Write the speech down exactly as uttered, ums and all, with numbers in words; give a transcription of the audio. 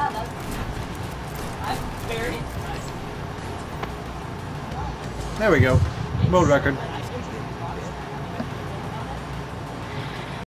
Yeah, that's... I'm very surprised. There we go. World record.